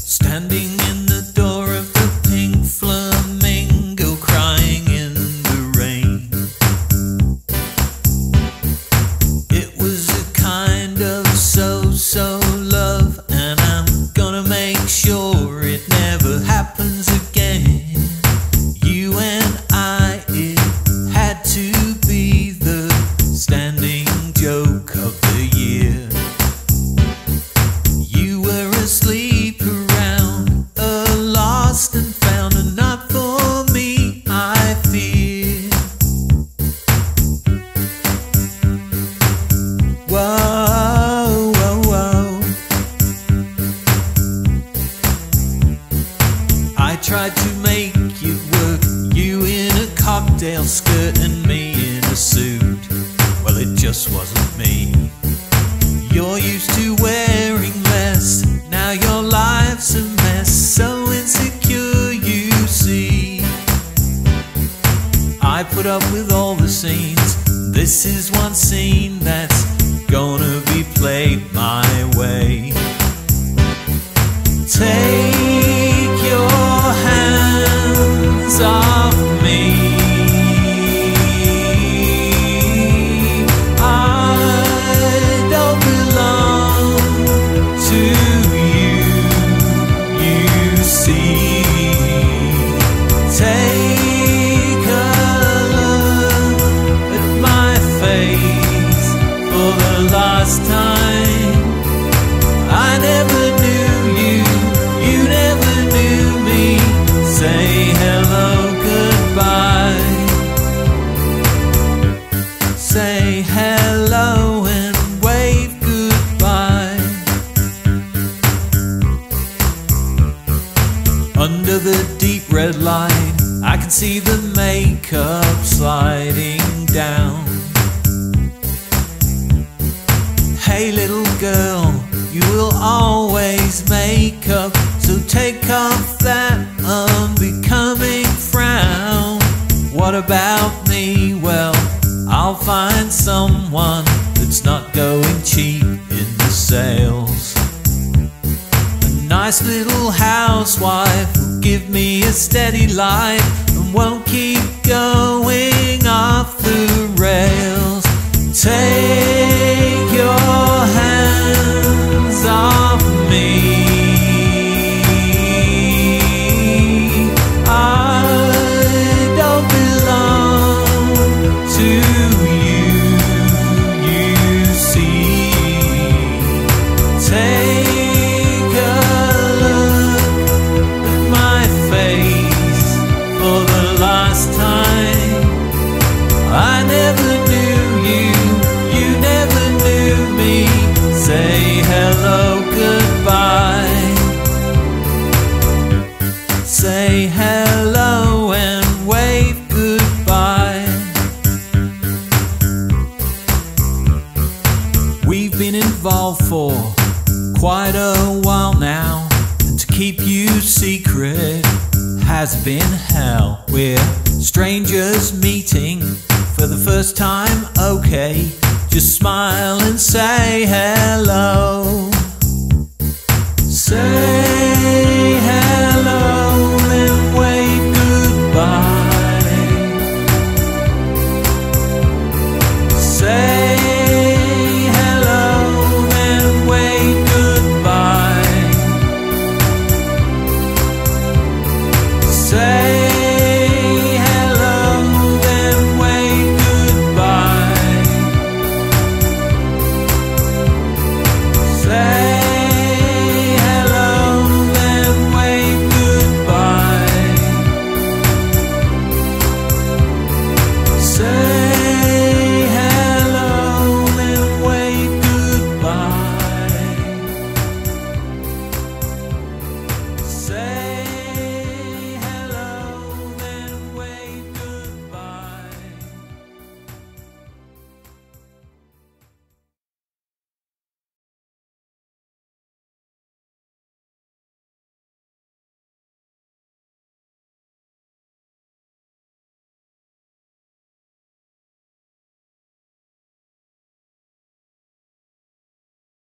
standing in the door of the Pink Flamingo, crying in the rain. It was a kind of so-so love, and I'm gonna make sure it never happens again. You and I, it had to be the standing joke of the year. You were asleep around, lost and found, and not for me, I fear. Whoa, whoa, whoa. I tried to make it work, you in a cocktail skirt and me in a suit. Well, it just wasn't me. You're used to wearing less, now your life's a mess, so insecure you see. I put up with all the scenes, this is one scene that's gonna be played my way. Take your hands off me, take a look at my face for the last time. I never knew you, you never knew me. Say hello, goodbye. Say hello and wave goodbye. Under the deep red light, I can see the makeup sliding down. Hey little girl, you will always make up, so take off that unbecoming frown. What about me? Well, I'll find someone that's not going cheap in the sales. A nice little housewife will give me a steady life and won't keep going off the rails. Take your hands off me. I don't belong to you, you see. Take a look at my face for the last time. I never knew you, you never knew me. Say hello, goodbye. Say hello and wave goodbye. We've been involved for quite a while now, and to keep you secret has been hell. We're strangers meeting for the first time, okay. Just smile and say hello.